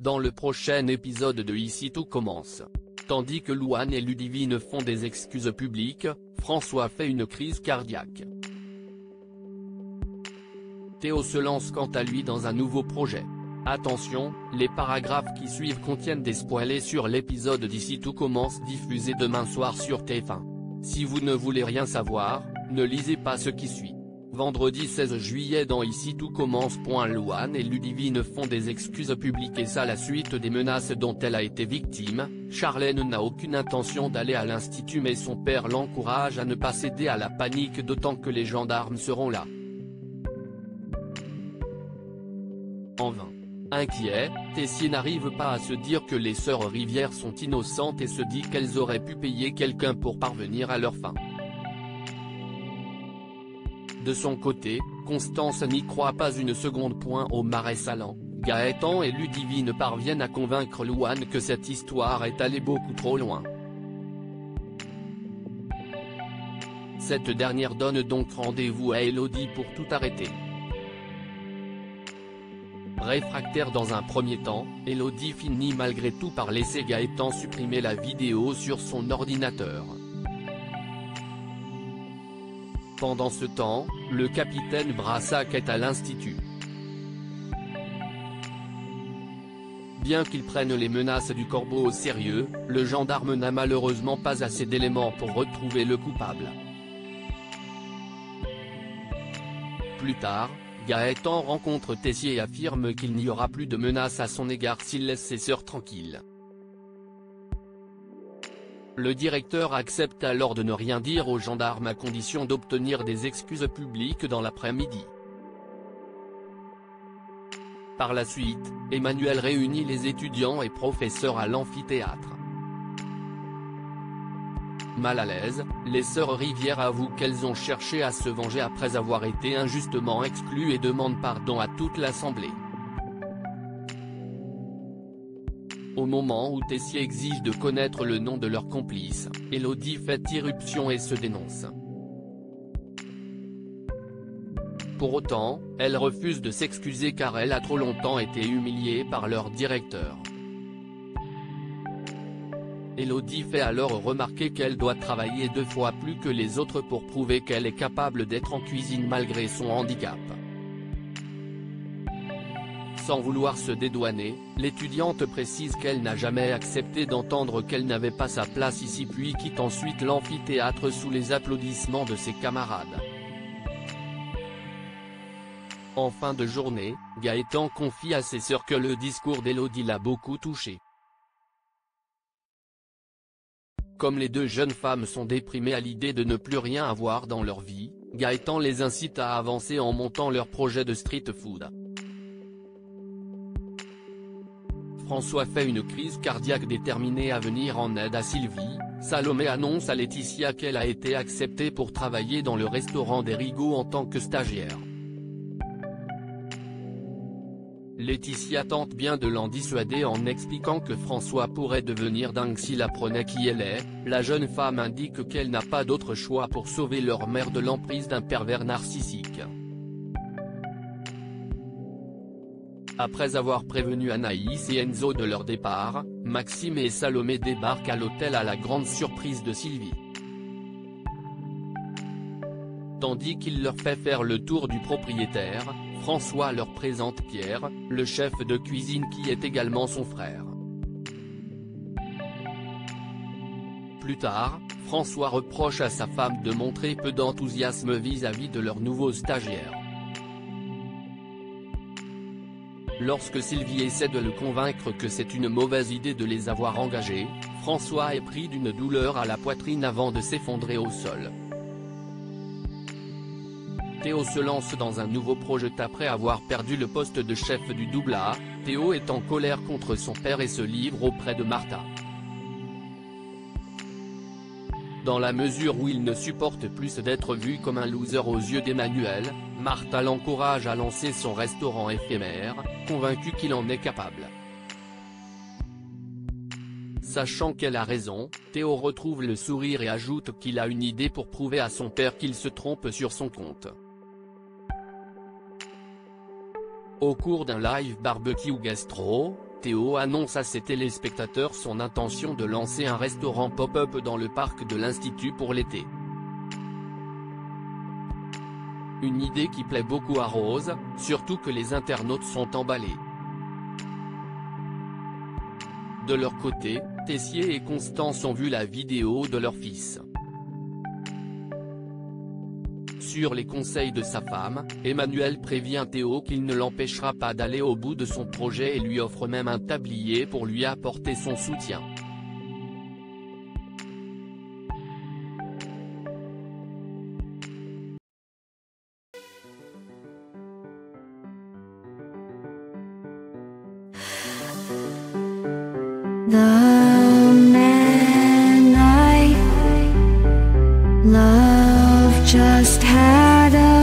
dans le prochain épisode de Ici tout commence. Tandis que Louane et Ludivine font des excuses publiques, François fait une crise cardiaque. Théo se lance quant à lui dans un nouveau projet. Attention, les paragraphes qui suivent contiennent des spoilers sur l'épisode d'Ici tout commence diffusé demain soir sur TF1. Si vous ne voulez rien savoir, ne lisez pas ce qui suit. Vendredi 16 juillet dans Ici tout commence. Louane et Ludivine font des excuses publiques et ça à la suite des menaces dont elle a été victime. Charlène n'a aucune intention d'aller à l'institut mais son père l'encourage à ne pas céder à la panique d'autant que les gendarmes seront là. En vain. Inquiet, Tessier n'arrive pas à se dire que les sœurs Rivière sont innocentes et se dit qu'elles auraient pu payer quelqu'un pour parvenir à leur fin. De son côté, Constance n'y croit pas une seconde. Au Marais Sallant, Gaëtan et Ludivine parviennent à convaincre Louane que cette histoire est allée beaucoup trop loin. Cette dernière donne donc rendez-vous à Elodie pour tout arrêter. Réfractaire dans un premier temps, Elodie finit malgré tout par laisser Gaëtan supprimer la vidéo sur son ordinateur. Pendant ce temps, le capitaine Brassac est à l'institut. Bien qu'il prenne les menaces du corbeau au sérieux, le gendarme n'a malheureusement pas assez d'éléments pour retrouver le coupable. Plus tard, Gaëtan rencontre Tessier et affirme qu'il n'y aura plus de menaces à son égard s'il laisse ses sœurs tranquilles. Le directeur accepte alors de ne rien dire aux gendarmes à condition d'obtenir des excuses publiques dans l'après-midi. Par la suite, Emmanuel réunit les étudiants et professeurs à l'amphithéâtre. Mal à l'aise, les sœurs Rivière avouent qu'elles ont cherché à se venger après avoir été injustement exclues et demandent pardon à toute l'assemblée. Au moment où Tessier exige de connaître le nom de leur complice, Elodie fait irruption et se dénonce. Pour autant, elle refuse de s'excuser car elle a trop longtemps été humiliée par leur directeur. Elodie fait alors remarquer qu'elle doit travailler 2 fois plus que les autres pour prouver qu'elle est capable d'être en cuisine malgré son handicap. Sans vouloir se dédouaner, l'étudiante précise qu'elle n'a jamais accepté d'entendre qu'elle n'avait pas sa place ici puis quitte ensuite l'amphithéâtre sous les applaudissements de ses camarades. En fin de journée, Gaëtan confie à ses sœurs que le discours d'Elodie l'a beaucoup touché. Comme les 2 jeunes femmes sont déprimées à l'idée de ne plus rien avoir dans leur vie, Gaëtan les incite à avancer en montant leur projet de street food. François fait une crise cardiaque déterminé à venir en aide à Sylvie. Salomé annonce à Laetitia qu'elle a été acceptée pour travailler dans le restaurant des Rigaud en tant que stagiaire. Laetitia tente bien de l'en dissuader en expliquant que François pourrait devenir dingue s'il apprenait qui elle est. La jeune femme indique qu'elle n'a pas d'autre choix pour sauver leur mère de l'emprise d'un pervers narcissique. Après avoir prévenu Anaïs et Enzo de leur départ, Maxime et Salomé débarquent à l'hôtel à la grande surprise de Sylvie. Tandis qu'il leur fait faire le tour du propriétaire, François leur présente Pierre, le chef de cuisine qui est également son frère. Plus tard, François reproche à sa femme de montrer peu d'enthousiasme vis-à-vis de leur nouveau stagiaire. Lorsque Sylvie essaie de le convaincre que c'est une mauvaise idée de les avoir engagés, François est pris d'une douleur à la poitrine avant de s'effondrer au sol. Théo se lance dans un nouveau projet après avoir perdu le poste de chef du double A. Théo est en colère contre son père et se livre auprès de Martha. Dans la mesure où il ne supporte plus d'être vu comme un loser aux yeux d'Emmanuel, Martha l'encourage à lancer son restaurant éphémère, convaincue qu'il en est capable. Sachant qu'elle a raison, Théo retrouve le sourire et ajoute qu'il a une idée pour prouver à son père qu'il se trompe sur son compte. Au cours d'un live barbecue gastro, Théo annonce à ses téléspectateurs son intention de lancer un restaurant pop-up dans le parc de l'Institut pour l'été. Une idée qui plaît beaucoup à Rose, surtout que les internautes sont emballés. De leur côté, Tessier et Constance ont vu la vidéo de leur fils. Sur les conseils de sa femme, Emmanuel prévient Théo qu'il ne l'empêchera pas d'aller au bout de son projet et lui offre même un tablier pour lui apporter son soutien. The man I love just had a